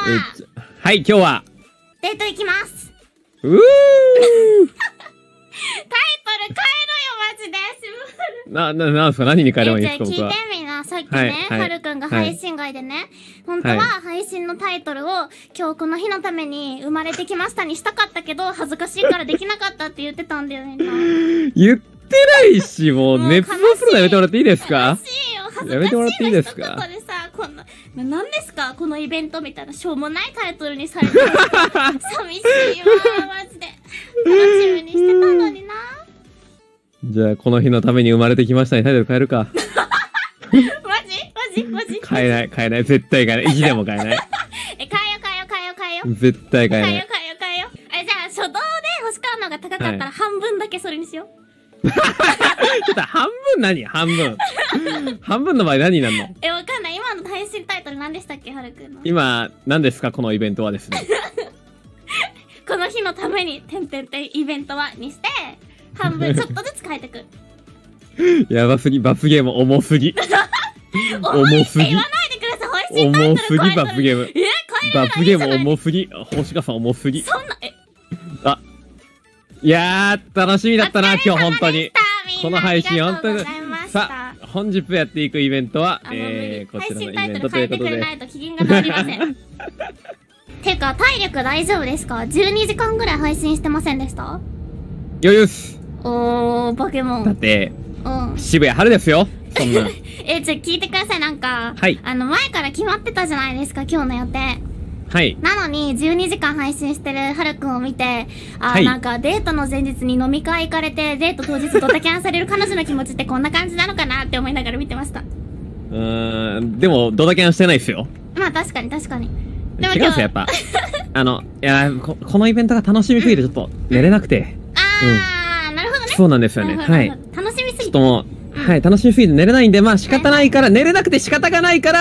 はい、今日はデート行きます。 うータイトル変えろよ、マジで。 なんすか？何に変えればいいんですか？ 聞いて僕は。 みな、さっきね、はるくんが配信外でね、本当は配信のタイトルを今日この日のために生まれてきましたにしたかったけど、恥ずかしいからできなかったって言ってたんだよね。 言ってないし、もう熱望するのやめてもらっていいですか？ 悲しいよ、恥ずかしいやめてもらっていいですか？ ここでさ、こんな、何ですかこのイベントみたいなしょうもないタイトルにされて寂しいわ、マジで。楽しみにしてたのにな。 じゃあ、この日のために生まれてきましたにタイトル変えるか。 マジ変えない。絶対変えない。意地でも変えない。 変えよう。 絶対変えない。 じゃあ、初動で星川の方が高かったら半分だけそれにしよちょっと半分何？半分。半分の場合何になるの？ わかんない。今の配信タイトル何でしたっけ、はるくんの。 今、何ですかこのイベントはですね。 この日のために、イベントは、にして、半分ちょっとずつ変えてく。 やばすぎ、罰ゲーム重すぎ。 重すぎ。言わないでください、配信タイトル重すぎ、罰ゲーム。罰ゲーム重すぎ。星川さん重すぎ。 そんな、 あ、いやー、楽しみだったな、今日本当に。この配信本当に。さあ、本日やっていくイベントは、こちらのイベントということで。 ないと機嫌が治りません。てか、体力大丈夫ですか？ 12 時間ぐらい配信してませんでした？ 余裕っす。 ポケモン。 だって、 うん。 渋谷春ですよ。そんな。 聞いてください、なんか。 はい。 前から決まってたじゃないですか、今日の予定。 はい。 なのに、12時間配信してるはるくんを見て、 はい、 なんかデートの前日に飲み会行かれて、デート当日ドタキャンされる彼女の気持ちってこんな感じなのかなって思いながら見てました。 でも、ドタキャンしてないっすよ。 まあ確かに。でも違うんすよ、やっぱ。このイベントが楽しみすぎてちょっと寝れなくて。 なるほどね。 そうなんですよね。はい。 楽しみすぎて。 ちょっともう、はい、楽しみすぎて寝れないんで、まあ仕方ないから、寝れなくて仕方がないから、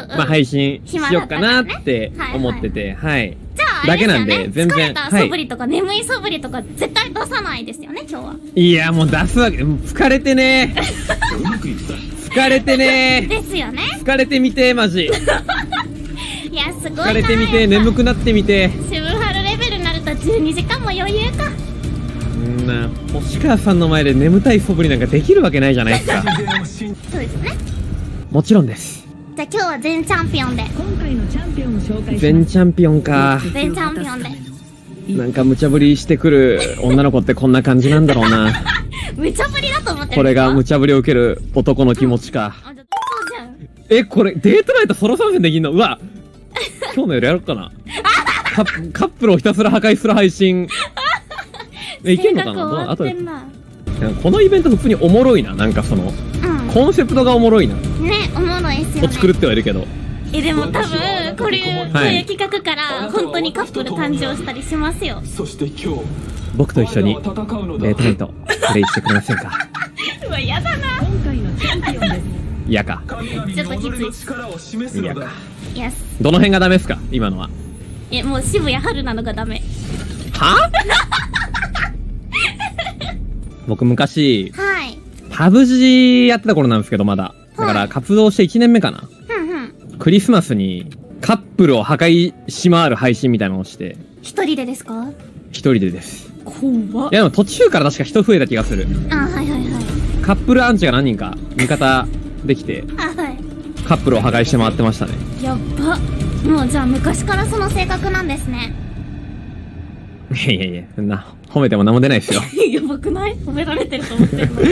まあ配信しようかなって思ってて、はい。 じゃあ、 だけなんで、全然。 疲れた素振りとか眠い素振りとか絶対出さないですよね、今日は。 いや、もう出すわけ、疲れてね疲れてねですよね。 疲れてみて、マジ。 いや、すごいな。 疲れてみて、眠くなってみて。 渋春レベルになると12時間も余裕か。 星川さんの前で眠たい素振りなんかできるわけないじゃないですか。 そうですね。 もちろんです。 じゃあ今日は全チャンピオンで。 今回のチャンピオンを紹介します。 全チャンピオンか。 全チャンピオンで。 なんか無茶ぶりしてくる女の子ってこんな感じなんだろうな。 無茶ぶりだと思ってる。 これが無茶ぶりを受ける男の気持ちか。 そうじゃん。 これデートナイトソロ参戦できんの？うわ、今日の夜やろうかな。カップルをひたすら破壊する配信。いけんのかな？あとこのイベント普通におもろいな。なんかその、コンセプトがおもろいな。 ね、おもろいっすよね。 を作るってはいるけど。 でも多分、こういう企画から本当にカップル誕生したりしますよ。 そして今日、 僕と一緒にデートナイトプレイしてくれませんか？ うわ、やだな。 今回のチャンピオンです。 嫌か。 ちょっときつい。 嫌か。 どの辺がダメですか？今のは。 もう渋谷春なのがダメ。 は？僕昔、 はい。 パブ G やってた頃なんですけど、まだ。だから活動して1年目かな。クリスマスにカップルを破壊し回る配信みたいなのをして。 一人でですか？ 一人でです。 怖っ。 いやでも途中から確か人増えた気がする。 はい。 カップルアンチが何人か味方できて、カップルを破壊して回ってましたね。 やっば。もうじゃあ昔からその性格なんですね。 いや、そんな、褒めても何も出ないですよ。 やばくない？褒められてると思ってるの。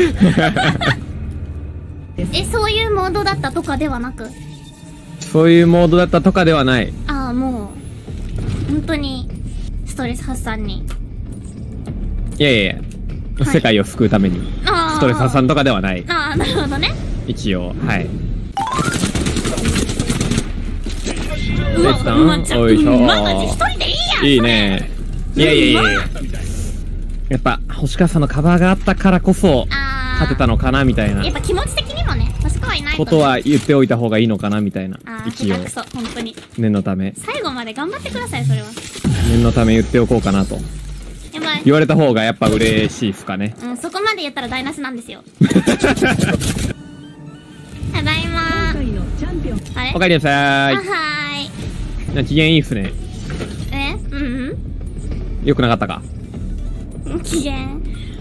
そういうモードだったとかではなく？ そういうモードだったとかではない。 もう、本当に、ストレス発散に。 いや、世界を救うために、ストレス発散とかではない。 なるほどね。 一応、はい。 うわ、 おいしょ。 マジ一人でいいやん。 いいね。いや。やっぱ、星川さんのカバーがあったからこそ、勝てたのかなみたいな。 やっぱ気持ち的にもね、星川いないと。 ことは言っておいた方がいいのかなみたいな。一応。 本当に。 念のため。 最後まで頑張ってください、それは。 念のため言っておこうかなと。言われた方がやっぱ嬉しいっすかね。 そこまで言ったら台無しなんですよ。ただいまー。 今回のチャンピオン。 おかえりなさーい。 はーい。 機嫌いいっすね。 うんよくなかったか。 機嫌あ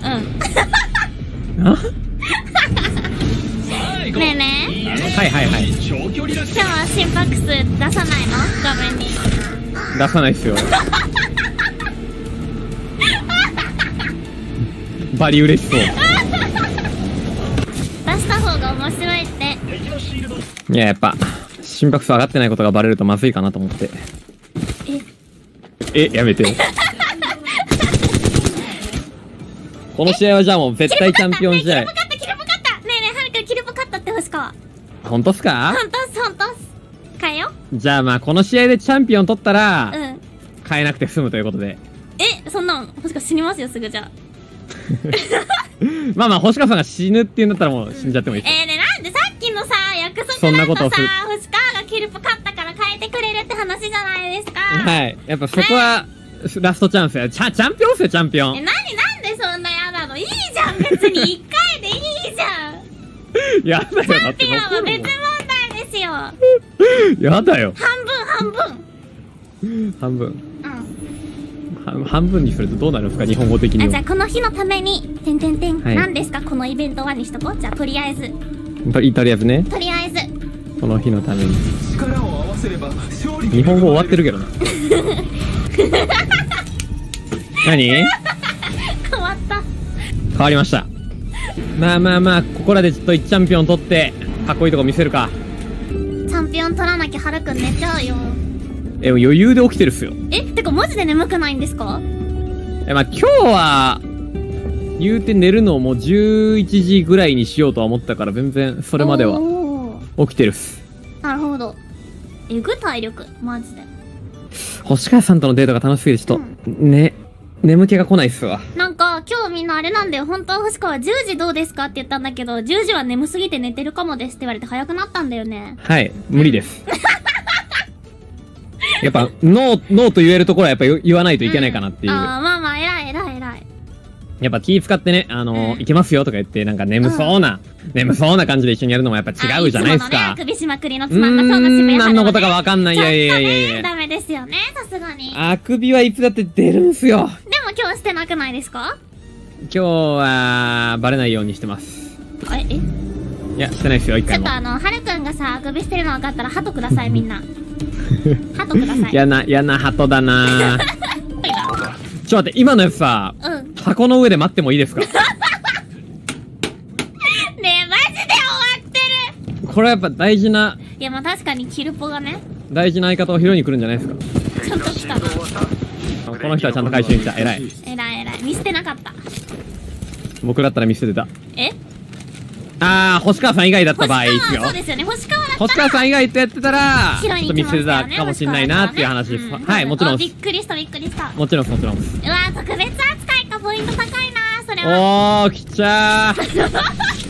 ねえねえ、 はいはいはい。 今日は心拍数出さないの？画面に出さないっすよ。バリ嬉しそう。 出した方が面白いって。 いや、やっぱ、心拍数上がってないことがバレるとまずいかなと思って。やめてよ。この試合はじゃあもう絶対チャンピオン試合。 キルプ勝った。ねえねえ、はるくんキルプ勝ったって星川。 ほんとっすか？ ほんとっす。変えよ。 じゃあまあこの試合でチャンピオン取ったら、 うん。 変えなくて済むということで。 そんなん、星川死にますよ、すぐじゃあ。 まあまあ、星川さんが死ぬって言うんだったらもう死んじゃってもいいです。 ねえ、なんでさっきのさ、約束そんなことをさ、 する星川がキルプ勝ったから変えてくれるって話じゃないですか。 はい。やっぱそこは、ラストチャンスや。チャンピオンっすよ、チャンピオン。 なんでそんな嫌なの？いいじゃん、別に1回でいいじゃん。 やだよ、 チャだってンピオンは別問題ですよ。 やだよ。 半分。 半分にするとどうなるんですか、日本語的には。 じゃあこの日のために、 はい何ですかこのイベントはにしとこう。じゃあとりあえず。 とりあえずね。この日のために。日本語終わってるけどな。何？ 変わった。 変わりました。まあ、ここらでちょっと1チャンピオン取って、かっこいいとこ見せるか。 チャンピオン取らなきゃはるくん寝ちゃうよ。 余裕で起きてるっすよ。 てかマジで眠くないんですか？ まあ今日は、言うて寝るのをもう11時ぐらいにしようとは思ったから全然それまでは起きてるっす。 なるほど。体力、マジで。 星川さんとのデートが楽しすぎてちょっと、眠気が来ないっすわ。 なんか今日みんなあれなんだよ。本当は星川10時どうですかって言ったんだけど、10時は眠すぎて寝てるかもですって言われて早くなったんだよね。 はい、無理です。やっぱ、ノーと言えるところはやっぱ言わないといけないかなっていう。 まあ、偉い。 やっぱ気使ってね、いけますよとか言って、なんか眠そうな感じで一緒にやるのもやっぱ違うじゃないですか。 首しまくりのつまんなそうな指名何のことかわかんない。いや。 ダメですよね、さすがに。 あくびはいつだって出るんすよ。 でも今日してなくないですか？ 今日は、バレないようにしてます。いや、してないですよ、一回も。 ちょっとはるくんがさ、あくびしてるの分かったら、ハトください、みんな。ハトください。 嫌なハトだなちょっと待って、今のやつさ、箱の上で待ってもいいですか？ねえ、マジで終わってる。 これはやっぱ大事な。 いや、まあ確かにキルポがね。 大事な相方を拾いに来るんじゃないですか？ ちゃんと来たな。 この人はちゃんと回収に来た。偉い。 見捨てなかった。 僕だったら見捨てた。星川さん以外だった場合ですよ。 そうですよね。星川さん以外とやってたら、ちょっと見捨てたかもしれないなっていう話です。はい、もちろん。 びっくりした。 もちろん。うわ、 特別扱いか、ポイント高いな、それは。 来ちゃー。